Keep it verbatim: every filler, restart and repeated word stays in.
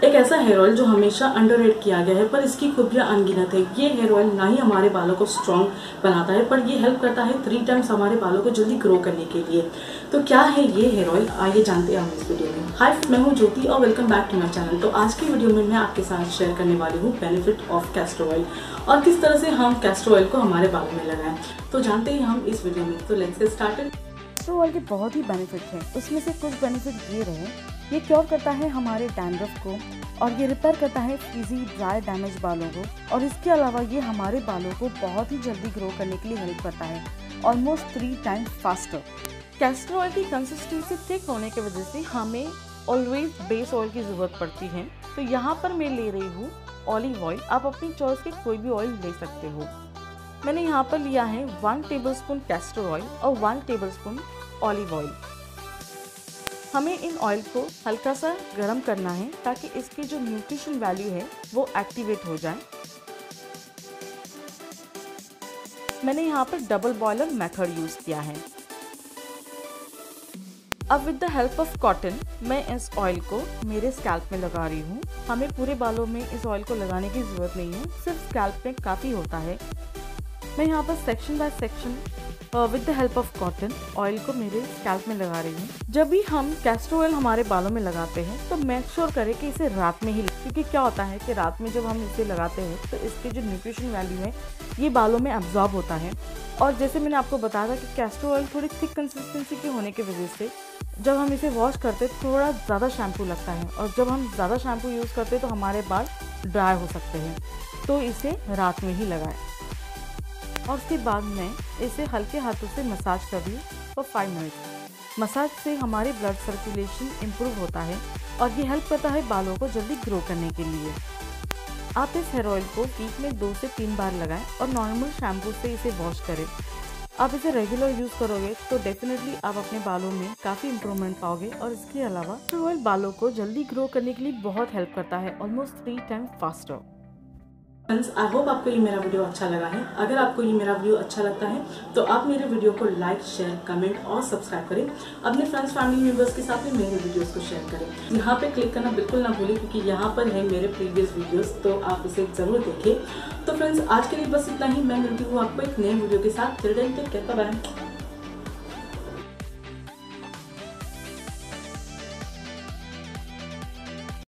एक ऐसा hair oil जो हमेशा अंडररेट किया गया है, पर इसकी खूबियां अनगिनत है। ये हेयर ऑयल ना ही हमारे बालों को स्ट्रॉन्ग बनाता है, पर ये हेल्प करता है थ्री टाइम्स हमारे बालों को जल्दी ग्रो करने के लिए। तो क्या है ये हेयर ऑयल, आइए जानते हैं हम इस वीडियो में। हाय, मैं हूँ ज्योति और welcome back to my channel. तो आज की वीडियो में मैं आपके साथ शेयर करने वाली हूँ बेनिफिट ऑफ कैस्टर ऑयल और किस तरह से हम कैस्टर ऑयल को हमारे बालों में लगाएं। तो जानते हैं हम इस वीडियो में। तो let's get started. Castor oil के बहुत ही बेनिफिट हैं, उसमें से कुछ बेनिफिट ये रहे। ये क्योर करता है हमारे डैंड्रफ को और ये रिपेयर करता है फ्रीजी ड्राई डैमेज बालों को, और इसके अलावा ये हमारे बालों को बहुत ही जल्दी ग्रो करने के लिए हेल्प करता है, almost three times faster. Castor oil की कंसिस्टेंसी थिक होने की वजह से हमें ऑलवेज बेस ऑयल की ज़रूरत पड़ती है। तो यहाँ पर मैं ले रही हूँ ऑलिव ऑयल। आप अपनी चॉइस के कोई भी ऑयल ले सकते हो। मैंने यहाँ पर लिया है वन टेबलस्पून कैस्टर ऑयल और वन टेबलस्पून ऑलिव ऑयल। हमें इन ऑयल को हल्का सा गर्म करना है ताकि इसकी जो न्यूट्रिशन वैल्यू है वो एक्टिवेट हो जाए। मैंने यहाँ पर डबल बॉयलर मेथड यूज किया है। अब with the help of cotton मैं इस ऑयल को मेरे स्कैल्प में लगा रही हूँ। हमें पूरे बालों में इस ऑयल को लगाने की जरूरत नहीं है, सिर्फ स्कैल्प में काफी होता है। मैं यहाँ पर section by section with the help of cotton oil को मेरे स्कैल्प में लगा रही हूँ। जब भी हम कैस्टर ऑयल हमारे बालों में लगाते हैं तो मेक श्योर करें कि इसे रात में ही, क्योंकि क्या होता है कि रात में जब हम इसे लगाते हैं तो इसके जो न्यूट्रिशन वैल्यू है ये बालों में एब्जॉर्ब होता है। और जैसे मैंने आपको बताया था कि कैस्टर ऑयल थोड़ी थिक कंसिस्टेंसी के होने की वजह से जब हम इसे वॉश करते हैं थोड़ा ज़्यादा शैम्पू लगता है, और जब हम ज़्यादा शैम्पू यूज़ करते हैं तो हमारे बाल ड्राई हो सकते हैं। तो इसे रात में ही लगाएं। और उसके बाद मैं इसे हल्के हाथों से मसाज कर रही हूँ फॉर फाइव मिनट। मसाज से हमारी ब्लड सर्कुलेशन इम्प्रूव होता है और ये हेल्प करता है बालों को जल्दी ग्रो करने के लिए। आप इस हेयर ऑयल को वीक में दो से तीन बार लगाएं और नॉर्मल शैम्पू से इसे वॉश करें। आप इसे रेगुलर यूज़ करोगे तो डेफिनेटली आप अपने बालों में काफ़ी इंप्रूवमेंट पाओगे। और इसके अलावा कैस्टर ऑयल बालों को जल्दी ग्रो करने के लिए बहुत हेल्प करता है, almost three times faster. Friends, I hope आपको ये मेरा वीडियो अच्छा लगा है। अगर आपको ये मेरा वीडियो अच्छा लगता है तो आप मेरे वीडियो को लाइक, शेयर, कमेंट और सब्सक्राइब करें। अपने फ्रेंड्स, फैमिली मेंबर्स के साथ में मेरे वीडियोस को शेयर करें। यहाँ पे क्लिक करना बिल्कुल ना भूलें, क्योंकि यहाँ पर है मेरे प्रीवियस वीडियोस, तो आप इसे जरूर देखें। तो फ्रेंड्स, आज के लिए बस इतना ही। मैं मिलती हूँ आपको एक नए वीडियो के साथ। Till then take care, bye bye.